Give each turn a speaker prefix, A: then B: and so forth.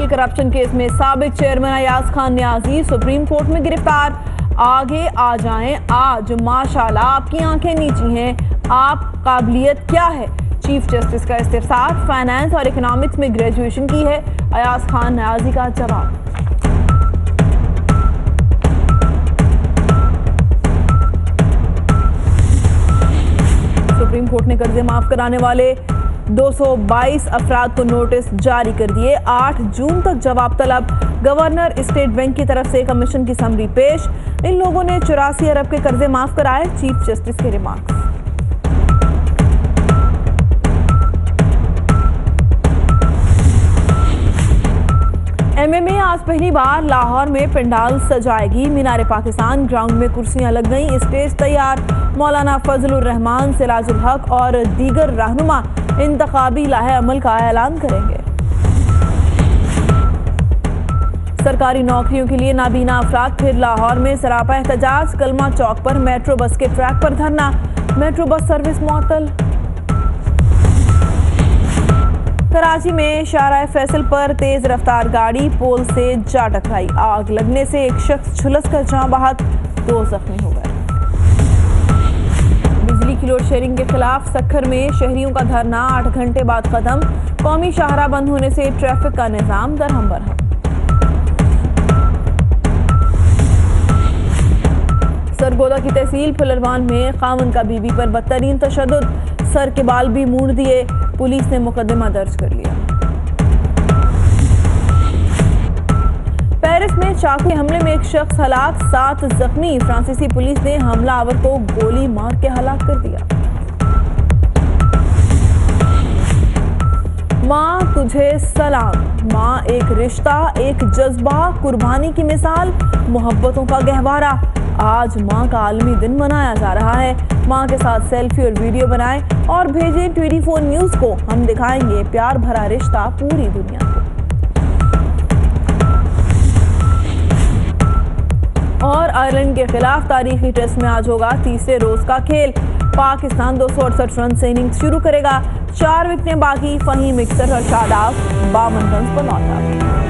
A: मुकम्मल corruption case में साबिक chairman Ayaz Khan Niazi supreme court में गिरफ्तार। आगे आ जाएं आज, माशाल्लाह आपकी आंखें नीची हैं, आप काबिलियत क्या है। चीफ जस्टिस का इस्तिफसार, फाइनेंस और इकोनॉमिक्स में ग्रेजुएशन की है। अयाज खान न्याजी का जवाब। सुप्रीम कोर्ट ने कर्जे माफ कराने वाले 222 अफराद को नोटिस जारी कर दिए। 8 जून तक जवाब तलब। गवर्नर स्टेट बैंक की तरफ से कमीशन की समरी पेश। इन लोगों ने 84 अरब के कर्जे माफ कराए। चीफ जस्टिस के रिमार्क्स। MMA आज पहली बार लाहौर में पंडाल सजाएगी। मीनार पाकिस्तान ग्राउंड में कुर्सियां लग गईं, स्टेज तैयार। मौलाना फजलुर रहमान, सिराजुल हक और दीगर रहनुमा इंतखाबी लाहे अमल का ऐलान करेंगे। सरकारी नौकरियों के लिए नाबीना अफराद फिर लाहौर में सरापा एहतजाज। कलमा चौक पर मेट्रो बस के ट्रैक पर धरना। मेट्रो बस सर्विस मुअत्तल। कराची में शाहराह फैसल पर तेज रफ्तार गाड़ी पोल से जा टकराई। आग लगने से एक शख्स झुलस कर जान बहक, 2 जख्मी हो गए। बिजली की लोड शेयरिंग के खिलाफ सक्खर में शहरियों का धरना 8 घंटे बाद खत्म। कौमी शाहराह बंद होने से ट्रैफिक का निजाम दरहम बरहम। सरगोदा की तहसील फुलरवान में खामन का बीवी पर बदतरीन तशद्दुद, सर के बाल भी मूड़ दिए। पुलिस ने मुकदमा दर्ज कर लिया। पेरिस में चाकू के हमले में एक शख्स हलाक, 7 जख्मी। फ्रांसीसी पुलिस ने हमलावर को गोली मार के हलाक कर दिया। माँ तुझे सलाम। माँ एक रिश्ता, एक जज्बा, कुर्बानी की मिसाल, मोहब्बतों का गहवारा। आज माँ का आलमी दिन मनाया जा रहा है। माँ के साथ सेल्फी और वीडियो बनाएं और भेजें 24 न्यूज को। हम दिखाएंगे प्यार भरा रिश्ता पूरी दुनिया को। और आयरलैंड के खिलाफ तारीखी टेस्ट में आज होगा तीसरे रोज का खेल। पाकिस्तान 268 रन से इनिंग्स शुरू करेगा। 4 विकेटें बाकी। फहीम, इख्तर और शादाब 52 रन पर लौटा।